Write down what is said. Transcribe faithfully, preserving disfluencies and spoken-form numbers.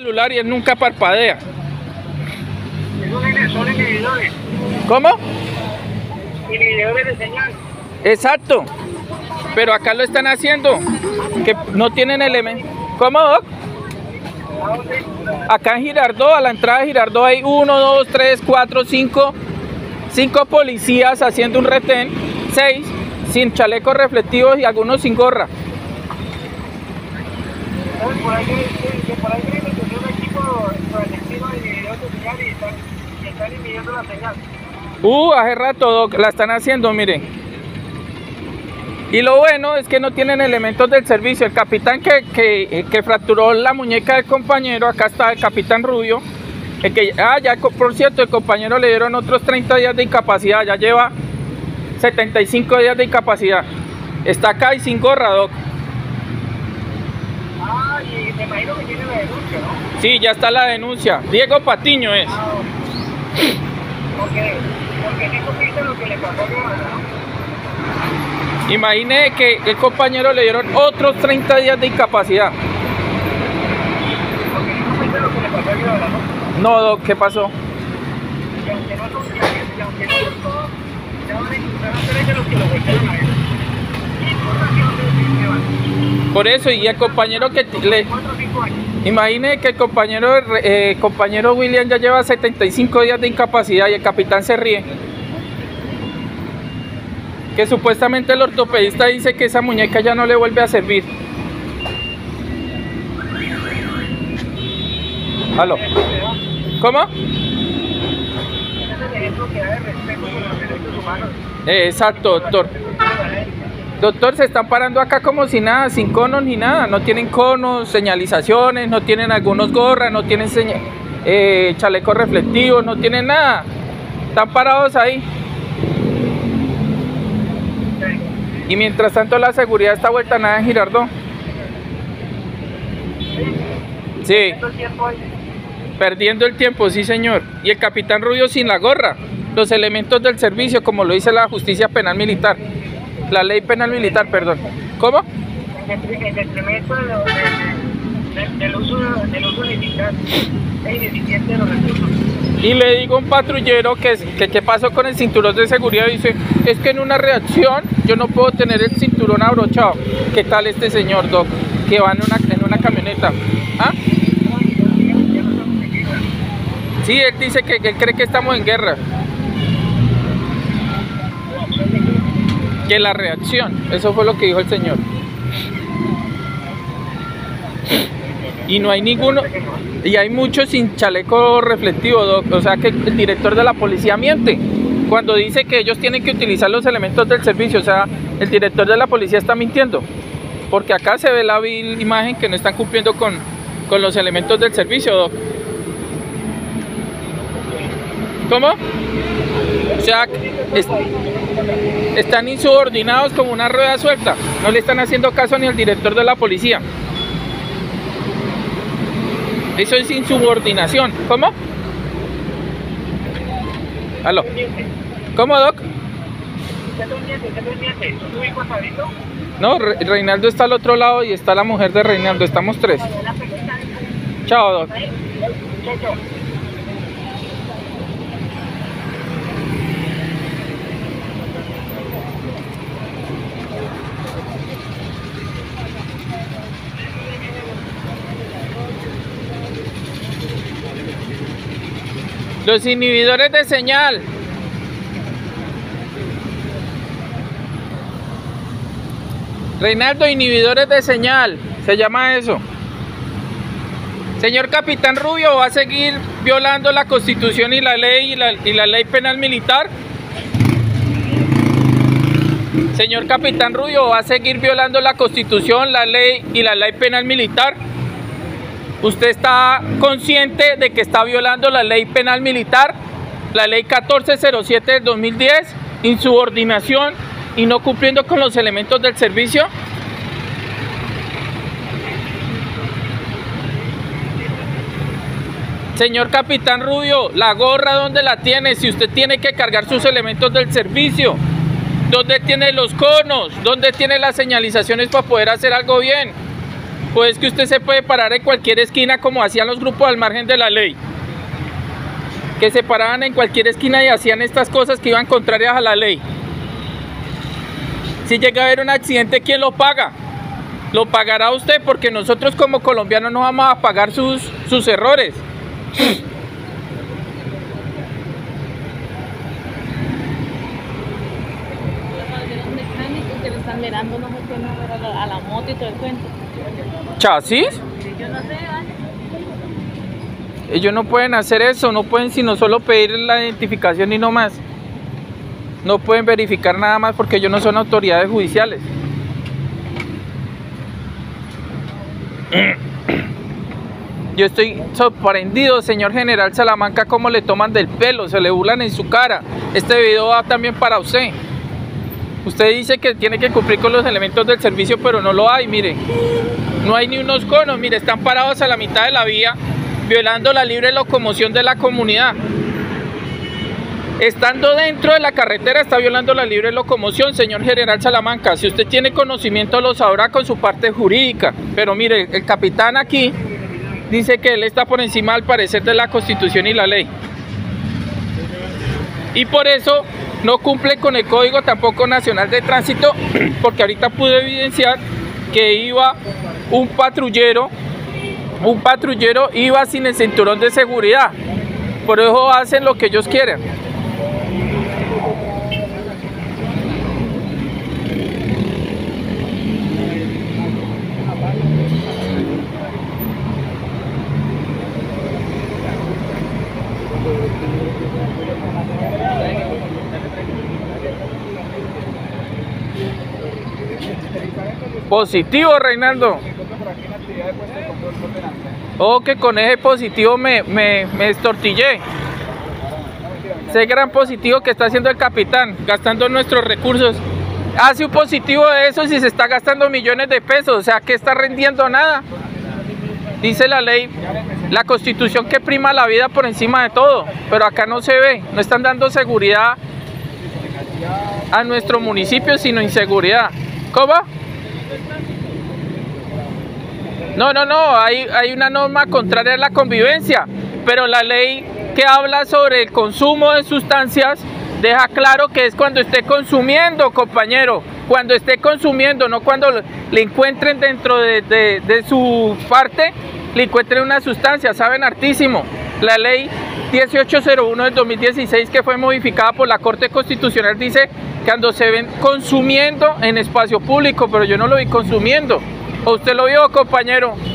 celular y él nunca parpadea. Son inhibidores. ¿Cómo? Inhibidores de señal. Exacto. Pero acá lo están haciendo. Que no tienen elementos. ¿Cómo, Doc? Acá en Girardot, a la entrada de Girardot hay uno, dos, tres, cuatro, cinco, cinco policías haciendo un retén, seis sin chalecos reflectivos y algunos sin gorra. Por ahí que por ahí creen que es un equipo proyectivo de inhibidores de señal y están, y están inhibiendo la señal. Uh, hace rato, Doc, la están haciendo, miren. Y lo bueno es que no tienen elementos del servicio. El capitán que, que, que fracturó la muñeca del compañero, acá está el capitán Rubio. El que, ah, ya, por cierto, el compañero le dieron otros treinta días de incapacidad, ya lleva setenta y cinco días de incapacidad. Está acá y sin gorra, Doc. Ah, y me imagino que tiene la denuncia, ¿no? Sí, ya está la denuncia. Diego Patiño es. Ah, porque, porque sí supiste lo que le pasó a mi hermana, ¿no? Imagine que el compañero le dieron otros treinta días de incapacidad. Porque sí supiste lo que le pasó a mi hermana, ¿no? No, Doc, ¿qué pasó? Y aunque no son y aunque no son todos, ya van a encontrar a tres de los que lo golpearon a él. ¿Y por qué no se van? Por eso, y el compañero que le... cuatro o cinco años. Imagine que el compañero, eh, compañero William ya lleva setenta y cinco días de incapacidad y el capitán se ríe. Que supuestamente el ortopedista dice que esa muñeca ya no le vuelve a servir. ¿Aló? ¿Cómo? Eh, exacto, doctor. Doctor, se están parando acá como si nada, sin conos ni nada. No tienen conos, señalizaciones, no tienen algunos gorras, no tienen eh, chalecos reflectivos, no tienen nada. Están parados ahí. Y mientras tanto la seguridad está vuelta a nada en Girardot. Sí. Perdiendo el tiempo, sí señor. Y el capitán Rubio sin la gorra. Los elementos del servicio, como lo dice la justicia penal militar. La ley penal militar, perdón. ¿Cómo? En detrimento de lo, de, de, del uso, del uso ineficiente, ineficiente de los recursos. Y le digo a un patrullero que, que qué pasó con el cinturón de seguridad. Dice, es que en una reacción yo no puedo tener el cinturón abrochado. ¿Qué tal este señor, Doc? Que va en una, en una camioneta. ¿Ah? Sí, él dice que, que él cree que estamos en guerra. Que la reacción, eso fue lo que dijo el señor. Y no hay ninguno, y hay muchos sin chaleco reflectivo, Doc. O sea que el director de la policía miente cuando dice que ellos tienen que utilizar los elementos del servicio. O sea, el director de la policía está mintiendo, porque acá se ve la vil imagen que no están cumpliendo con, con los elementos del servicio, Doc. ¿Cómo? O sea, es, están insubordinados como una rueda suelta. No le están haciendo caso ni al director de la policía. Eso es insubordinación. ¿Cómo? ¿Aló? ¿Cómo, Doc? No, Re Reinaldo está al otro lado y está la mujer de Reinaldo. Estamos tres. Chao, Doc. Los inhibidores de señal. Reinaldo, inhibidores de señal. Se llama eso. Señor capitán Rubio, ¿va a seguir violando la Constitución y la ley y la, y la ley penal militar? Señor capitán Rubio, ¿va a seguir violando la Constitución, la ley y la ley penal militar? ¿Usted está consciente de que está violando la ley penal militar, la ley catorce cero siete del dos mil diez, insubordinación y no cumpliendo con los elementos del servicio? Señor capitán Rubio, la gorra, ¿dónde la tiene? Si usted tiene que cargar sus elementos del servicio, ¿dónde tiene los conos? ¿Dónde tiene las señalizaciones para poder hacer algo bien? Pues que usted se puede parar en cualquier esquina como hacían los grupos al margen de la ley. Que se paraban en cualquier esquina y hacían estas cosas que iban contrarias a la ley. Si llega a haber un accidente, ¿quién lo paga? Lo pagará usted, porque nosotros como colombianos no vamos a pagar sus, sus errores. Que le están mirando, no sé qué, no, a la, a la moto y todo el cuento. ¿Chasis? Yo no sé, ¿vale? Ellos no pueden hacer eso, no pueden sino solo pedir la identificación y no más. No pueden verificar nada más porque ellos no son autoridades judiciales. Yo estoy sorprendido, señor general Salamanca, cómo le toman del pelo, se le burlan en su cara. Este video va también para usted. Usted dice que tiene que cumplir con los elementos del servicio, pero no lo hay, mire. No hay ni unos conos, mire, están parados a la mitad de la vía, violando la libre locomoción de la comunidad. Estando dentro de la carretera está violando la libre locomoción, señor general Salamanca. Si usted tiene conocimiento lo sabrá con su parte jurídica. Pero mire, el capitán aquí dice que él está por encima al parecer de la Constitución y la ley. Y por eso no cumple con el Código tampoco Nacional de Tránsito, porque ahorita pude evidenciar que iba un patrullero, un patrullero iba sin el cinturón de seguridad. Por eso hacen lo que ellos quieren. Positivo, Reinaldo. Oh, que con ese positivo me, me, me estortillé. Ese gran positivo que está haciendo el capitán, gastando nuestros recursos. Hace un positivo de eso si se está gastando millones de pesos, o sea, que está rendiendo nada. Dice la ley, la Constitución, que prima la vida por encima de todo, pero acá no se ve, no están dando seguridad a nuestro municipio, sino inseguridad. ¿Cómo? No, no, no, hay, hay una norma contraria a la convivencia, pero la ley que habla sobre el consumo de sustancias deja claro que es cuando esté consumiendo, compañero, cuando esté consumiendo, no cuando le encuentren dentro de, de, de su parte, le encuentren una sustancia, saben hartísimo. La ley dieciocho cero uno del dos mil dieciséis, que fue modificada por la Corte Constitucional, dice que cuando se ven consumiendo en espacio público, pero yo no lo vi consumiendo. ¿O usted lo vio, compañero?